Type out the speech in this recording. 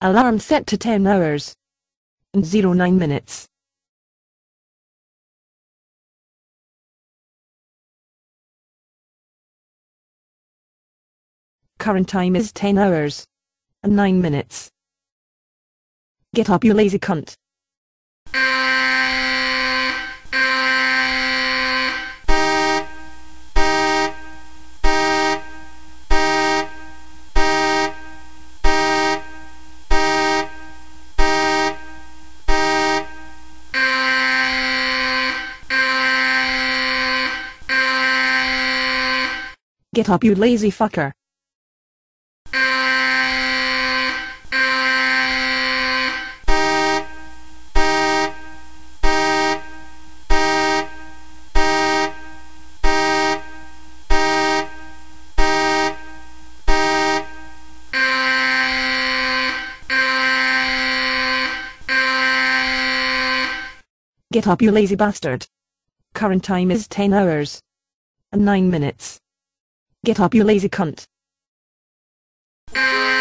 Alarm set to 10 hours and 09 minutes. Current time is 10 hours and 9 minutes. Get up, you lazy cunt. Get up, you lazy fucker. Get up, you lazy bastard. Current time is 10 hours and 9 minutes. Get up, you lazy cunt.